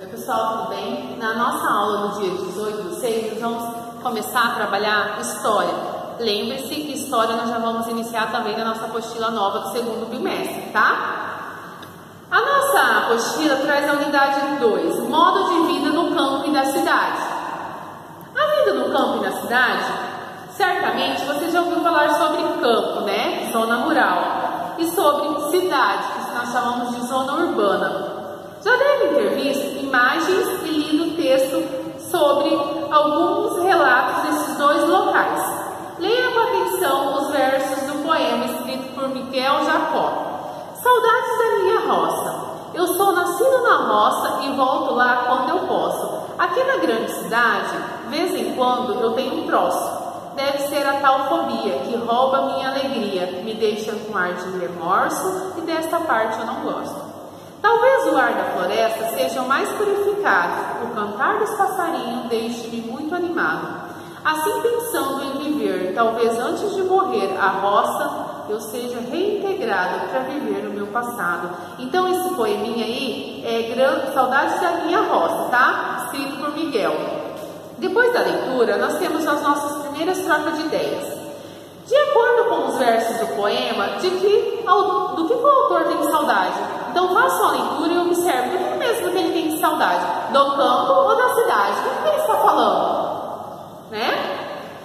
Oi pessoal, tudo bem? Na nossa aula no dia 18/6, nós vamos começar a trabalhar História. Lembre-se que História nós já vamos iniciar também na nossa apostila nova do segundo bimestre, tá? A nossa apostila traz a unidade 2, modo de vida no campo e na cidade. A vida no campo e na cidade, certamente você já ouviu falar sobre campo, né? Zona rural. E sobre cidade, que nós chamamos de zona urbana. Já devem ter visto imagens e lido texto sobre alguns relatos desses dois locais. Leia com atenção os versos do poema escrito por Miguel Jacó. Saudades da minha roça. Eu sou nascido na roça e volto lá quando eu posso. Aqui na grande cidade, de vez em quando eu tenho um troço. Deve ser a tal fobia que rouba minha alegria, me deixa com ar de remorso e desta parte eu não gosto. Talvez o ar da floresta seja o mais purificado, o cantar dos passarinhos deixe-me muito animado. Assim pensando em viver, talvez antes de morrer a roça, eu seja reintegrado para viver o meu passado. Então esse poeminha aí é Saudades da Minha Roça, tá? Escrito por Miguel. Depois da leitura, nós temos as nossas primeiras trocas de ideias. De acordo com os versos do poema, do que o autor tem saudade? Então faça a leitura e observe do que mesmo que ele tem saudade, do campo ou da cidade. O que ele está falando? Né?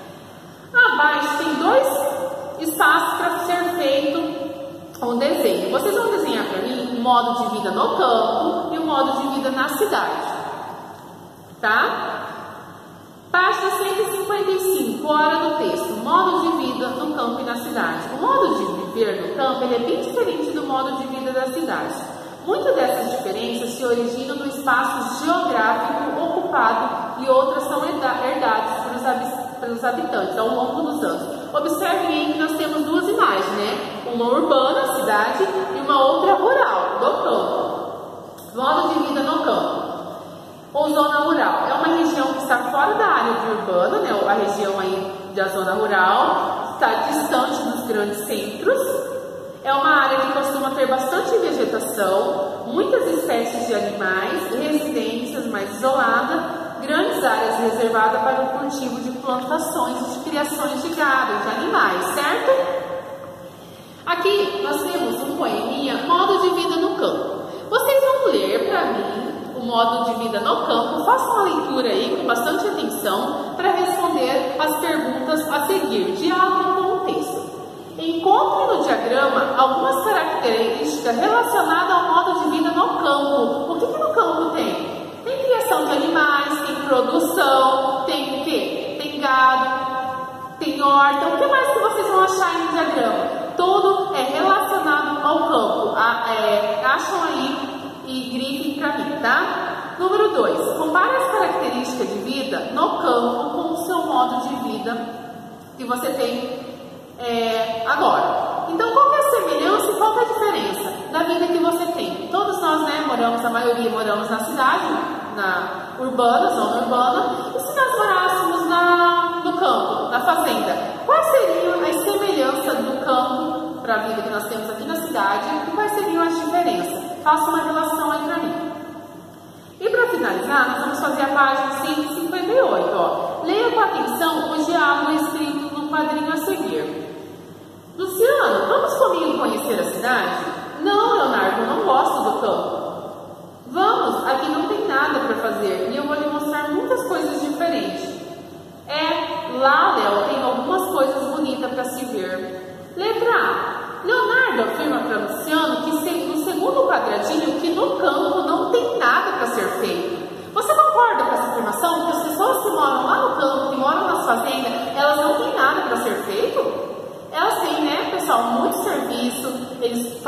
Abaixo tem dois espaços para ser feito um desenho. Vocês vão desenhar para mim o modo de vida no campo e o modo de vida na cidade. Tá? Página 155, hora do texto, modo de vida no campo e na cidade. O modo de viver no campo ele é bem diferente do modo de vida da cidade. Muitas dessas diferenças se originam do espaço geográfico ocupado e outras são herdadas pelos habitantes ao longo dos anos. Observem aí que nós temos duas imagens, né? Uma urbana, cidade, e uma outra rural, do campo. Modo de vida no campo. Ou zona rural, é uma região que está fora da área de urbana, né? A região aí da zona rural, está distante dos grandes centros, é uma área que costuma ter bastante vegetação, muitas espécies de animais, residências mais isoladas, grandes áreas reservadas para o cultivo de plantações e de criações de gado, de animais, certo? Aqui nós temos um poeminha, modo de vida no campo. Vocês vão ler para mim o modo de vida no campo, façam uma leitura aí com bastante atenção para responder as perguntas a seguir, diálogo com o texto. Encontre no diagrama algumas características relacionadas ao modo de vida no campo. O que no campo tem? Tem criação de animais, tem produção, tem o quê? Tem gado, tem horta. O que mais que vocês vão achar aí no diagrama? Tudo é relacionado ao campo. Acham aí e grifem para mim, tá? Número 2. Compare as características de vida no campo com o seu modo de vida que você tem agora. Então, qual é a semelhança e qual é a diferença da vida que você tem? Todos nós, né, a maioria moramos na cidade, na urbana, zona urbana. E se nós morássemos no campo, na fazenda? Quais seriam as semelhanças do campo para a vida que nós temos aqui na cidade e quais seriam as diferenças? Faça uma relação aí para mim. E para finalizar, nós vamos fazer a página 158. Ó. Leia com atenção o diálogo escrito no quadrinho a seguir. Luciano, vamos comigo conhecer a cidade? Não, Leonardo, eu não gosto do campo. Vamos, aqui não tem nada para fazer e eu vou lhe mostrar muitas coisas diferentes. Lá, Léo, tem algumas coisas bonitas para se ver. Letra A. Leonardo afirma para Luciano que no segundo quadradinho que no campo não tem nada para ser feito. Você concorda com essa afirmação? Que as pessoas que moram lá no campo, que moram nas fazendas, elas não têm nada para ser feito? Elas têm, né, pessoal, muito serviço, eles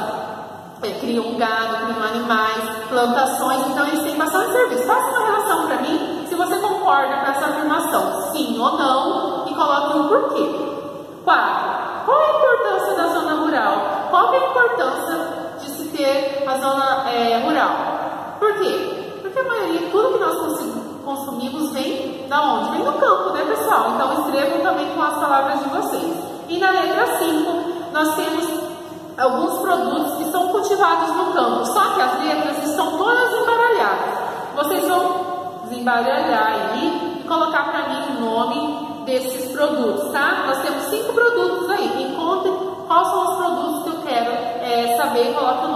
criam gado, criam animais, plantações, então eles têm bastante serviço. Faça uma relação para mim se você concorda com essa afirmação, sim ou não, e coloque um porquê. 4. Qual é a importância da zona rural? Qual é a importância de se ter a zona rural? Por quê? Porque a maioria, tudo que nós consumimos vem da onde? Vem do campo, né, pessoal? Então escrevam também com as palavras de vocês. E na letra 5, nós temos alguns produtos que são cultivados no campo, só que as letras estão todas embaralhadas. desembaralhar aí e colocar para mim o nome desses produtos, tá? Nós temos 5 produtos aí. Encontre quais são os produtos que eu quero saber e coloque o